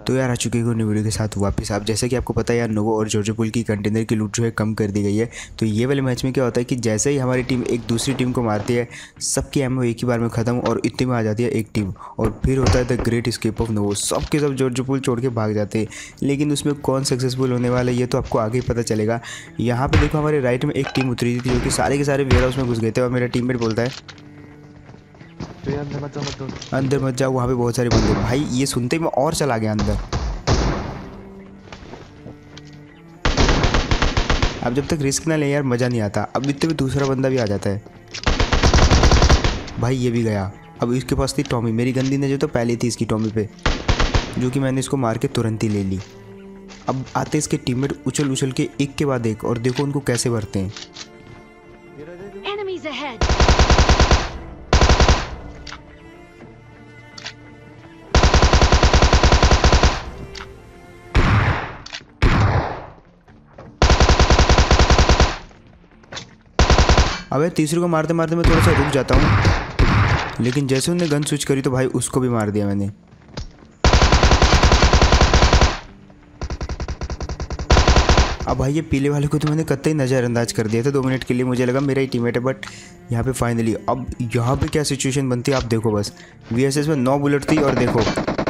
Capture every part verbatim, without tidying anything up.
तो यार आ चुके हैं न्यू वीडियो के साथ वापस। आप जैसे कि आपको पता है यार, नोवो और जॉर्जो पुल की कंटेनर की लूट जो है कम कर दी गई है। तो ये वाले मैच में क्या होता है कि जैसे ही हमारी टीम एक दूसरी टीम को मारती है, सबकी एमओ एक ही बार में ख़त्म और इतने में आ जाती है एक टीम, और फिर होता है the great escape of Novo. सब के सब जॉर्जो पुल छोड़ के भाग जाते हैं, लेकिन उसमें कौन सक्सेसफुल होने वाला है ये तो आपको आगे ही पता चलेगा। यहाँ पर देखो, हमारे राइट में एक टीम उतरी थी जो कि सारे के सारे वेयर हाउस में घुस गए थे, और मेरा टीममेट बोलता है अंदर मत जाओ मत जाओ अंदर मत जाओ, वहाँ पे बहुत सारे बंदे। भाई ये सुनते ही मैं और चला गया अंदर। अब जब तक रिस्क ना ले यार मज़ा नहीं आता। अब इतने में दूसरा बंदा भी आ जाता है। भाई ये भी गया। अब इसके पास थी टॉमी, मेरी गंदी नजर तो पहले थी इसकी टॉमी पे, जो कि मैंने इसको मार के तुरंत ही ले ली। अब आते इसके टीममेट उछल उछल के एक के बाद एक, और देखो उनको कैसे भरते हैं। Enemies ahead. अबे तीसरे को मारते मारते मैं थोड़ा सा रुक जाता हूँ, लेकिन जैसे उन्होंने गन स्विच करी तो भाई उसको भी मार दिया मैंने। अब भाई ये पीले वाले को तो मैंने कतई नज़रअंदाज कर दिया था दो मिनट के लिए। मुझे लगा मेरा ही टीममेट है, बट यहाँ पे फाइनली अब यहाँ पे क्या सिचुएशन बनती है आप देखो। बस वीएसएस में नौ बुलेट थी, और देखो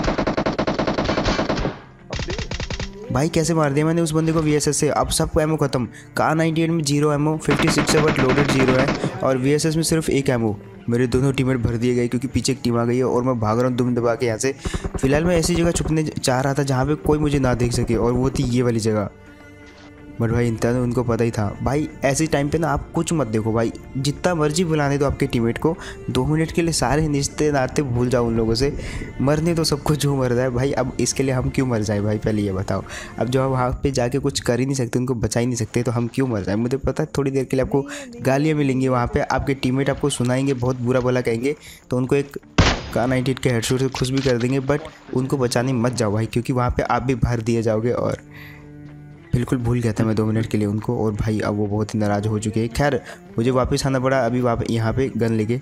भाई कैसे मार दिया मैंने उस बंदे को वीएसएस से। अब सबको एमओ खत्म। कार नाइंटी एट में जीरो एमओ, फिफ्टी सिक्स है बट लोडेड जीरो है, और वीएसएस में सिर्फ एक एमओ। मेरे दोनों टीममेट भर दिए गए क्योंकि पीछे एक टीम आ गई है, और मैं भाग रहा हूँ दुम दबा के यहाँ से। फिलहाल मैं ऐसी जगह छुपने चाह रहा था जहाँ पे कोई मुझे ना देख सके, और वो थी ये वाली जगह। बट भाई इतना तो उनको पता ही था। भाई ऐसे टाइम पे ना आप कुछ मत देखो भाई, जितना मर्जी बुलाने दो आपके टीममेट को। दो मिनट के लिए सारे रिश्ते नाते भूल जाओ उन लोगों से। मरने तो सबको जो मर जाए भाई, अब इसके लिए हम क्यों मर जाए भाई, पहले ये बताओ। अब जो हम वहाँ पे जाके कुछ कर ही नहीं सकते, उनको बचा ही नहीं सकते, तो हम क्यों मर जाए। मुझे पता है थोड़ी देर के लिए आपको गालियाँ मिलेंगी वहाँ पर, आपके टीममेट आपको सुनाएंगे, बहुत बुरा भला कहेंगे, तो उनको एक कार नाइंटी एट के हेडशॉट से खुश भी कर देंगे। बट उनको बचाने मत जाओ भाई, क्योंकि वहाँ पर आप भी भर दिए जाओगे। और बिल्कुल भूल गया था मैं दो मिनट के लिए उनको, और भाई अब वो बहुत ही नाराज़ हो चुके हैं। खैर मुझे वापस आना पड़ा अभी वापस यहाँ पे गन लेके,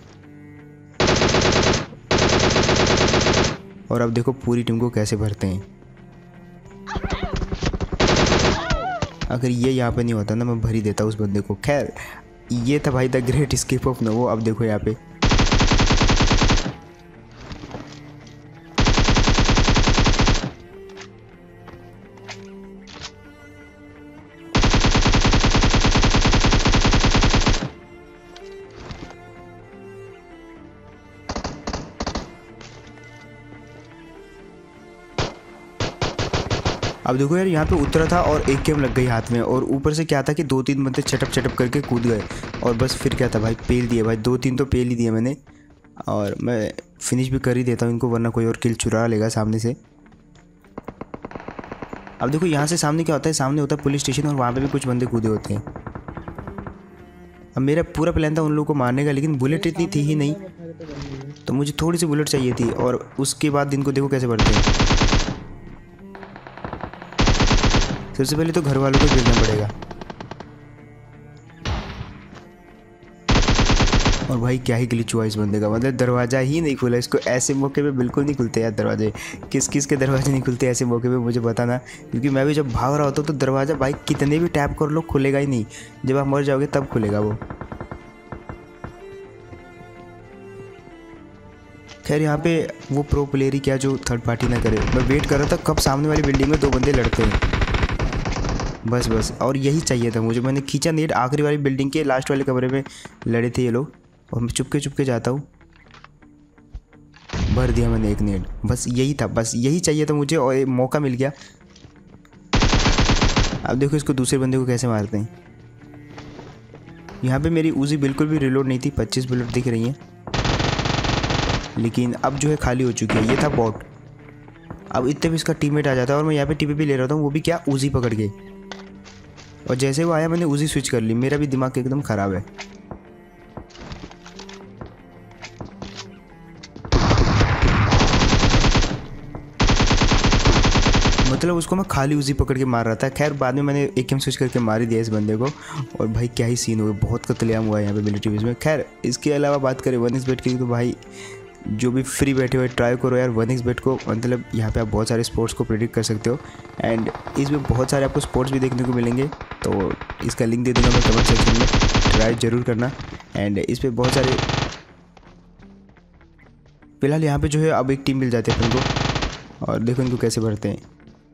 और अब देखो पूरी टीम को कैसे भरते हैं। अगर ये यहाँ पे नहीं होता ना, मैं भर ही देता उस बंदे को। खैर ये था भाई the great escape of Novo. अब देखो यहाँ पे अब देखो यार, यहाँ पे उतरा था और एक गेम लग गई हाथ में, और ऊपर से क्या था कि दो तीन बंदे चटप चटप करके कूद गए, और बस फिर क्या था भाई, पेल दिए भाई। दो तीन तो पेल ही दिए मैंने, और मैं फिनिश भी कर ही देता हूँ इनको, वरना कोई और किल चुरा लेगा सामने से। अब देखो यहाँ से सामने क्या होता है, सामने होता है पुलिस स्टेशन, और वहाँ पे भी कुछ बंदे कूदे होते हैं। अब मेरा पूरा प्लान था उन लोगों को मारने का, लेकिन बुलेट इतनी थी ही नहीं, तो मुझे थोड़ी सी बुलेट चाहिए थी। और उसके बाद इनको देखो कैसे बढ़ते हैं। सबसे पहले तो घर वालों को गिरना पड़ेगा। और भाई क्या ही ग्लिच हुआ इस बंदे का, मतलब दरवाज़ा ही नहीं खुला इसको। ऐसे मौके पे बिल्कुल नहीं खुलते यार दरवाजे। किस किस के दरवाजे नहीं खुलते ऐसे मौके पे, मुझे बताना, क्योंकि मैं भी जब भाग रहा होता हूँ तो दरवाज़ा भाई कितने भी टैप कर लो खुलेगा ही नहीं। जब आप मर जाओगे तब खुलेगा वो। खैर यहाँ पे वो प्रो प्लेयर ही क्या जो थर्ड पार्टी ना करे। मैं वेट कर रहा था कब सामने वाली बिल्डिंग में दो बंदे लड़ते हैं, बस बस, और यही चाहिए था मुझे। मैंने खींचा नेट, आखिरी वाली बिल्डिंग के लास्ट वाले कमरे में लड़े थे ये लोग, और मैं चुपके चुपके जाता हूँ, भर दिया मैंने एक नेट। बस यही था, बस यही चाहिए था मुझे, और एक मौका मिल गया। अब देखो इसको दूसरे बंदे को कैसे मारते हैं। यहाँ पे मेरी उजी बिल्कुल भी रिलोड नहीं थी, पच्चीस बुलेट दिख रही हैं, लेकिन अब जो है खाली हो चुकी है। ये था बॉट। अब इतने भी इसका टीममेट आ जाता है, और मैं यहाँ पे टीपी भी ले रहा हूँ, वो भी क्या उजी पकड़ के। और जैसे वो आया मैंने उजी स्विच कर ली। मेरा भी दिमाग एकदम ख़राब है। मतलब उसको मैं खाली उजी पकड़ के मार रहा था। खैर बाद में मैंने एक गेम स्विच करके मार ही दिया इस बंदे को, और भाई क्या ही सीन हुआ, बहुत कत्लेआम हुआ है यहाँ पे मिलिट्री बेस में। खैर इसके अलावा बात करें वन इस बेट की, तो भाई जो भी फ्री बैठे हुए ट्राई करो यार वन एक्स बेट को। मतलब यहाँ पे आप बहुत सारे स्पोर्ट्स को प्रेडिक्ट कर सकते हो एंड इसमें बहुत सारे आपको स्पोर्ट्स भी देखने को मिलेंगे। तो इसका लिंक दे दूँगा मैं कमेंट सेक्शन में, ट्राई ज़रूर करना। एंड इस पर बहुत सारे फिलहाल यहाँ पे जो है अब एक टीम मिल जाती है अपन को, और देखो इनको कैसे भरते हैं।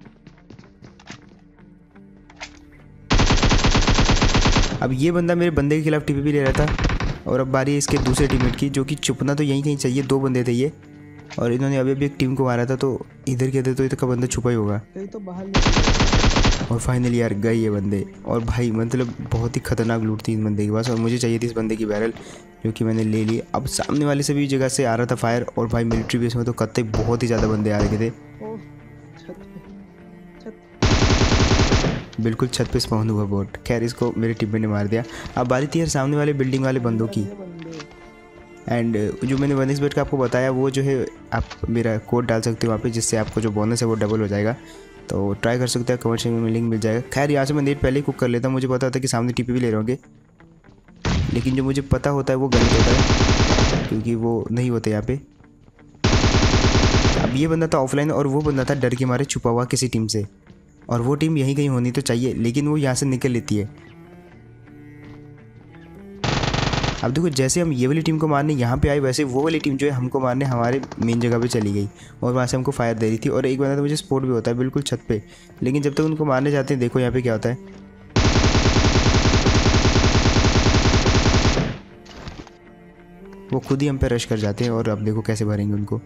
अब ये बंदा मेरे बंदे के खिलाफ टीपी भी ले रहा था और अब बारी है इसके दूसरे टीममेट की, जो कि छुपना तो यहीं कहीं चाहिए। दो बंदे थे ये और इन्होंने अभी अभी एक टीम को मारा था, तो इधर के इधर तो इधर का बंदा छुपा ही होगा। तो बाहर और फाइनली यार गए ये बंदे। और भाई मतलब बहुत ही खतरनाक लूट थी इस बंदे के पास और मुझे चाहिए थी इस बंदे की बैरल, जो कि मैंने ले ली। अब सामने वाले से भी जगह से आ रहा था फायर और भाई मिलिट्री बेस में तो कत्ते बहुत ही ज़्यादा बंदे आ रहे थे। बिल्कुल छत पे स्पॉन हुआ बोट। खैर इसको मेरे टीममेट ने मार दिया। अब बारी थी यार सामने वाले बिल्डिंग वाले बंदों की। एंड जो मैंने वन एक्स बेट का आपको बताया वो जो है आप मेरा कोड डाल सकते हो वहाँ पे, जिससे आपको जो बोनस है वो डबल हो जाएगा। तो ट्राई कर सकते हैं, कमेंट सेक्शन में लिंक मिल जाएगा। खैर यहाँ से मैं नेट पहले ही कुक कर लेता हूँ। मुझे पता था कि सामने टीपी भी ले रहे होंगे, लेकिन जो मुझे पता होता है वो गलत होता है क्योंकि वो नहीं होते यहाँ पे। अब ये बंदा था ऑफलाइन और वो बंदा था डर के मारे छुपा हुआ किसी टीम से, और वो टीम यहीं कहीं होनी तो चाहिए, लेकिन वो यहाँ से निकल लेती है। अब देखो जैसे हम ये वाली टीम को मारने यहाँ पे आए, वैसे वो वाली टीम जो है हमको मारने हमारे मेन जगह पे चली गई और वहाँ से हमको फायर दे रही थी। और एक बंदा तो मुझे स्पॉट भी होता है बिल्कुल छत पे, लेकिन जब तक उनको मारने जाते हैं देखो यहाँ पे क्या होता है। वो खुद ही हम पे रश कर जाते हैं और अब देखो कैसे भरेंगे उनको।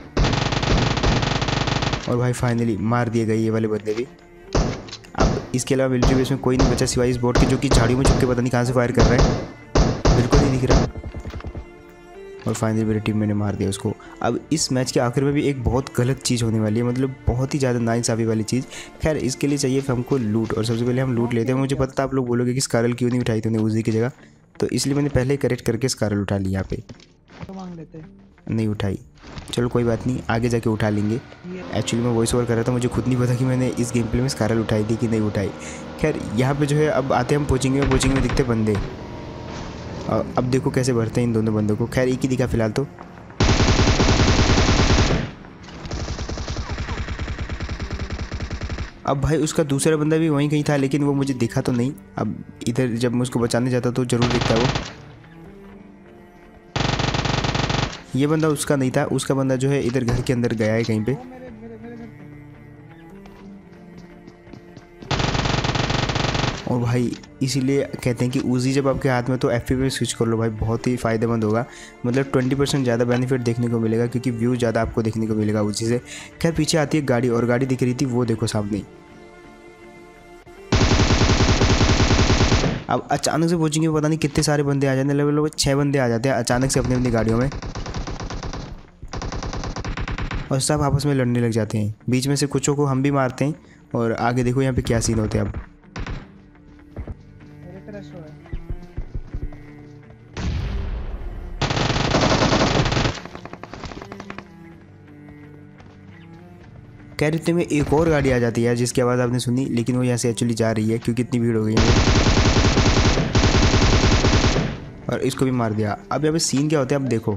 और भाई फाइनली मार दिए गए ये वाले बंदे भी। अब इसके अलावा मिलिट्री बेस में कोई नहीं बचा सिवाय इस बोट के, जो कि झाड़ियों में छुप के पता नहीं कहाँ से फायर कर रहा है, बिल्कुल नहीं दिख रहा। और फाइनली मेरे टीम मैंने मार दिया उसको। अब इस मैच के आखिर में भी एक बहुत गलत चीज़ होने वाली है, मतलब बहुत ही ज़्यादा नाइंसाफ़ी वाली चीज़। खैर इसके लिए चाहिए हमको लूट, और सबसे पहले हम लूट लेते हैं। मुझे पता था आप लोग बोलोगे कि स्कारल क्यों नहीं उठाई तूने उजी की जगह, तो इसलिए मैंने पहले करेक्ट करके स्कारल उठा ली। यहाँ पे मांग लेते हैं, नहीं उठाई, चलो कोई बात नहीं, आगे जाके उठा लेंगे। एक्चुअली मैं वॉइस ओवर कर रहा था, मुझे खुद नहीं पता कि मैंने इस गेम प्ले में स्कारल उठाई थी कि नहीं उठाई। खैर यहाँ पे जो है अब आते हम कोचिंग में, कोचिंग में दिखते बंदे। अब देखो कैसे भरते हैं इन दोनों बंदों को। खैर एक ही दिखा फिलहाल तो। अब भाई उसका दूसरा बंदा भी वहीं कहीं था, लेकिन वो मुझे दिखा तो नहीं। अब इधर जब मैं उसको बचाने जाता तो ज़रूर दिखता वो। ये बंदा उसका नहीं था, उसका बंदा जो है इधर घर के अंदर गया है कहीं पे। और भाई इसीलिए कहते हैं कि उजी जब आपके हाथ में तो एफपी पे स्विच कर लो भाई, बहुत ही फ़ायदेमंद होगा। मतलब ट्वेंटी परसेंट ज़्यादा बेनिफिट देखने को मिलेगा, क्योंकि व्यू ज़्यादा आपको देखने को मिलेगा उजी से। खैर पीछे आती है गाड़ी, और गाड़ी दिख रही थी वो देखो सामने। अब अचानक से कोचिंग में पता नहीं कितने सारे बंदे आ जाते हैं, लगभग छः बंदे आ जाते हैं अचानक से अपनी अपनी गाड़ियों में, और सब आपस में लड़ने लग जाते हैं। बीच में से कुछों को हम भी मारते हैं, और आगे देखो यहाँ पे क्या सीन होते हैं। अब खैर इतने में एक और गाड़ी आ जाती है जिसकी आवाज़ आपने सुनी, लेकिन वो यहाँ से एक्चुअली जा रही है क्योंकि इतनी भीड़ हो गई है। और इसको भी मार दिया। अब यहाँ पे सीन क्या होता है अब देखो।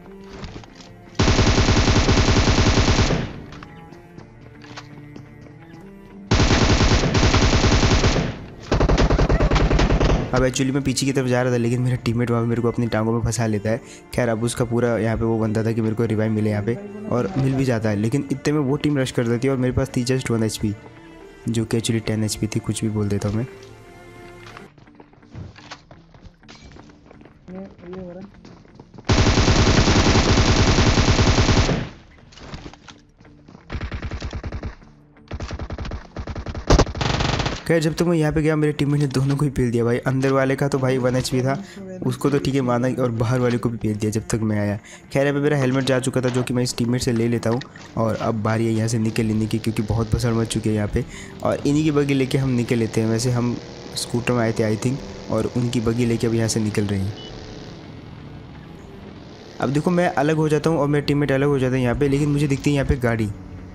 अब एक्चुअली मैं पीछे की तरफ जा रहा था, लेकिन मेरा टीममेट वहाँ पे मेरे को अपनी टांगों में फंसा लेता है। खैर अब उसका पूरा यहाँ पे वो बनता था कि मेरे को रिवाइव मिले यहाँ पे, और मिल भी जाता है, लेकिन इतने में वो टीम रश कर देती है और मेरे पास थी जस्ट वन एच पी, जो कि एक्चुअली टेन एच पी थी, कुछ भी बोल देता हूँ मैं। खैर जब तक मैं यहाँ पे गया मेरे टीममेट ने दोनों को ही पेल दिया भाई। अंदर वाले का तो भाई वन एच पी था, उसको तो ठीक है माना, और बाहर वाले को भी पेल दिया जब तक मैं आया। खैर अभी मेरा हेलमेट जा चुका था, जो कि मैं इस टीममेट से ले लेता हूँ। और अब बारी है यहाँ से निकल लेने की, क्योंकि बहुत पसड़ मच चुकी है यहाँ पे, और इन्हीं की बगी लेके हम निकल लेते हैं। वैसे हम स्कूटर में आए थे आई थिंक, और उनकी बगी लेके अब यहाँ से निकल रहे हैं। अब देखो मैं अलग हो जाता हूँ और मेरे टीममेट अलग हो जाते हैं यहाँ पे, लेकिन मुझे दिखती है यहाँ पे गाड़ी।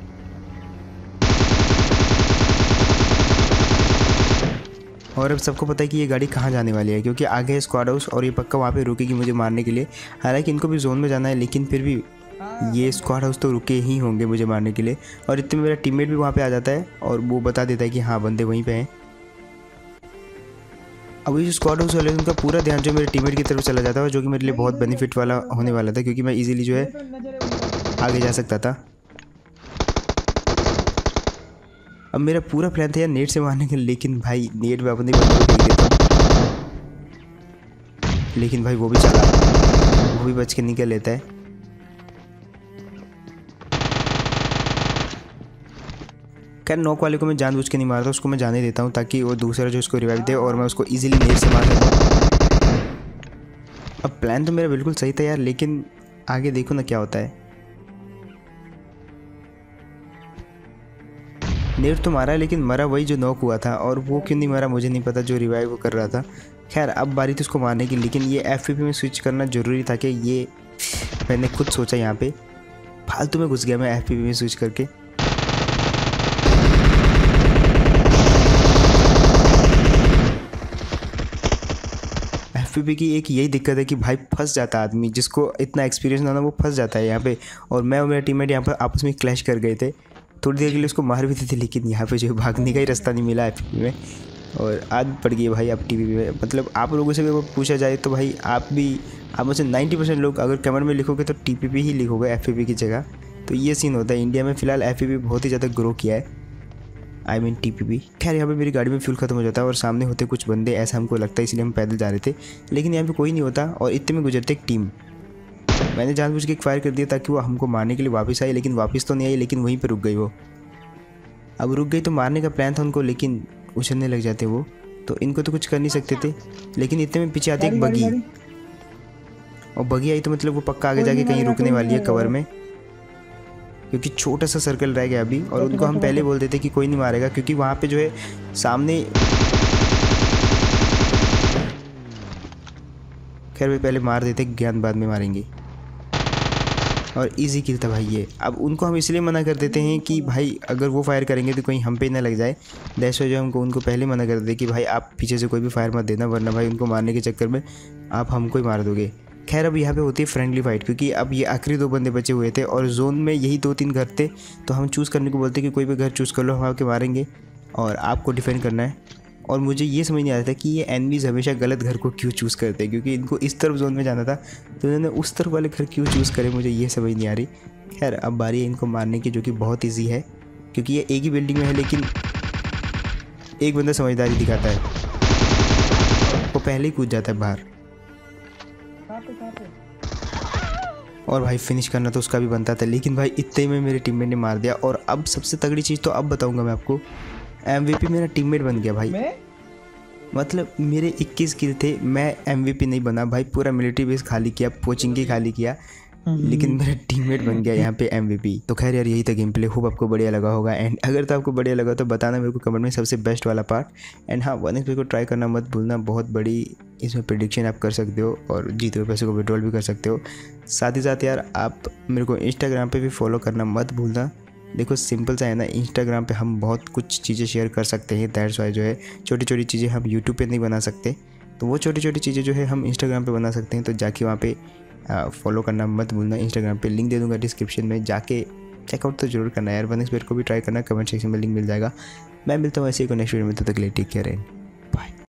और अब सबको पता है कि ये गाड़ी कहाँ जाने वाली है, क्योंकि आगे है स्क्वाड हाउस और ये पक्का वहाँ पे रुकेगी मुझे मारने के लिए। हालांकि इनको भी जोन में जाना है, लेकिन फिर भी ये स्क्वाड हाउस तो रुके ही होंगे मुझे मारने के लिए, और इतने में मेरा टीममेट भी वहाँ पे आ जाता है और वो बता देता है कि हाँ बंदे वहीं पे हैं। अब ये जो स्क्वाड हाउस वाले उनका पूरा ध्यान जो मेरे टीममेट की तरफ चला जाता है, जो कि मेरे लिए बहुत बेनिफिट वाला होने वाला था, क्योंकि मैं इजीली जो है आगे जा सकता था। अब मेरा पूरा प्लान था यार नेट से मारने का, लेकिन भाई नेट में अपने बंदे को फेंक देता हूँ, लेकिन भाई वो भी चला, वो भी बच के निकल लेता है। खैर नॉक वाले को मैं जानबूझ के नहीं मारता, उसको मैं जाने देता हूँ ताकि वो दूसरा जो उसको रिवाइव दे और मैं उसको इजीली नेट से मार सकूँ। अब प्लान तो मेरा बिल्कुल सही था यार, लेकिन आगे देखो ना क्या होता है। नेट तो मारा है लेकिन मरा वही जो नॉक हुआ था, और वो क्यों नहीं मरा मुझे नहीं पता, जो रिवाइव कर रहा था। खैर अब बारी थी उसको मारने की, लेकिन ये एफपीपी में स्विच करना ज़रूरी था कि ये मैंने खुद सोचा, यहाँ पे फालतू में घुस गया मैं एफपीपी में स्विच करके। एफपीपी की एक यही दिक्कत है कि भाई फंस जाता आदमी, जिसको इतना एक्सपीरियंस ना हो वो फंस जाता है यहाँ पे। और मैं और मेरा टीममेट यहाँ पर आपस में क्लैश कर गए थे, थोड़ी देर के लिए उसको मार भी थे, लेकिन यहाँ पे जो भागने का ही रास्ता नहीं मिला एफपीपी में, और आदत पड़ गई है भाई अब टीवी में। मतलब आप लोगों से भी पूछा जाए तो भाई आप भी, आप में से नाइन्टी परसेंट लोग अगर कमेंट में लिखोगे तो टीपीपी ही लिखोगे एफपीपी की जगह। तो ये सीन होता है इंडिया में फ़िलहाल एफपीपी बहुत ही ज़्यादा ग्रो किया है, आई मीन टीपीपी। खैर यहाँ पे मेरी गाड़ी में फ्यूल खत्म हो जाता है और सामने होते कुछ बंदे, ऐसा हमको लगता है, इसलिए हम पैदल जा रहे थे, लेकिन यहाँ पे कोई नहीं होता और इतने में गुजरते एक टीम। मैंने जानबूझ के एक फायर कर दिया ताकि वो हमको मारने के लिए वापस आई, लेकिन वापस तो नहीं आई, लेकिन वहीं पर रुक गई वो। अब रुक गई तो मारने का प्लान था उनको, लेकिन उछलने लग जाते वो, तो इनको तो कुछ कर नहीं सकते थे। लेकिन इतने में पीछे आती एक बगी, और बगी आई तो मतलब वो पक्का आगे जाके कहीं रुकने वाली है कवर में, क्योंकि छोटा सा सर्कल रह गया अभी। और उनको हम पहले बोल देते कि कोई नहीं मारेगा, क्योंकि वहाँ पे जो है सामने, खैर वे पहले मार देते, ज्ञान बाद में मारेंगे, और इजी किल था भाई ये। अब उनको हम इसलिए मना कर देते हैं कि भाई अगर वो फायर करेंगे तो कहीं हम पे ना लग जाए, दैट्स व्हाई जो हमको उनको पहले मना कर देते कि भाई आप पीछे से कोई भी फायर मत देना, वरना भाई उनको मारने के चक्कर में आप हमको ही मार दोगे। खैर अब यहाँ पे होती है फ्रेंडली फाइट, क्योंकि अब ये आखिरी दो बंदे बचे हुए थे और जोन में यही दो तीन घर थे, तो हम चूज़ करने को बोलते कि कोई भी घर चूज़ कर लो, हम आपके मारेंगे और आपको डिफेंड करना है। और मुझे ये समझ नहीं आता था कि ये एनिमीज़ हमेशा गलत घर को क्यों चूज़ करते हैं, क्योंकि इनको इस तरफ जोन में जाना था तो उन्होंने उस तरफ वाले घर क्यों चूज़ करे, मुझे ये समझ नहीं आ रही। खैर अब बारी है इनको मारने की, जो कि बहुत ईजी है, क्योंकि ये एक ही बिल्डिंग में है, लेकिन एक बंदा समझदारी दिखाता है, वो पहले ही कूद जाता है बाहर, और भाई फिनिश करना तो उसका भी बनता था, लेकिन भाई इतने में मेरे टीममेट ने मार दिया। और अब सबसे तगड़ी चीज़ तो अब बताऊंगा मैं आपको, एमवीपी मेरा टीममेट बन गया भाई। मतलब मेरे इक्कीस किल थे, मैं एमवीपी नहीं बना भाई, पूरा मिलिट्री बेस खाली किया, पोचिंग खाली किया, लेकिन मेरा टीममेट बन गया यहाँ पे एमवीपी। तो खैर यार यही था गेम प्ले, होप आपको बढ़िया लगा होगा, एंड अगर तो आपको बढ़िया लगा तो बताना मेरे को कमेंट में सबसे बेस्ट वाला पार्ट। एंड हाँ वन एक्स को ट्राई करना मत भूलना, बहुत बड़ी इसमें प्रेडिक्शन आप कर सकते हो और जीते हुए पैसे को विड्रॉल भी कर सकते हो। साथ ही साथ यार आप मेरे को इंस्टाग्राम पे भी फॉलो करना मत भूलना। देखो सिंपल सा है ना, इंस्टाग्राम पे हम बहुत कुछ चीज़ें शेयर कर सकते हैं, दैट्स वाई जो है छोटी छोटी चीज़ें हम यूट्यूब पे नहीं बना सकते, तो वो छोटी छोटी चीज़ें जो है हम इंस्टाग्राम पे बना सकते हैं। तो जाके वहाँ पे फॉलो करना मत भूलना, इंस्टाग्राम पे लिंक दे दूँगा डिस्क्रिप्शन में, जाके चेकआउट तो जरूर करना यार। वन एक्स बेट को भी ट्राई करना, कमेंट सेक्शन में लिंक मिल जाएगा। मैं मिलता हूँ ऐसे ही नेक्स्ट वीडियो में, तब तक के लिए टेक केयर एंड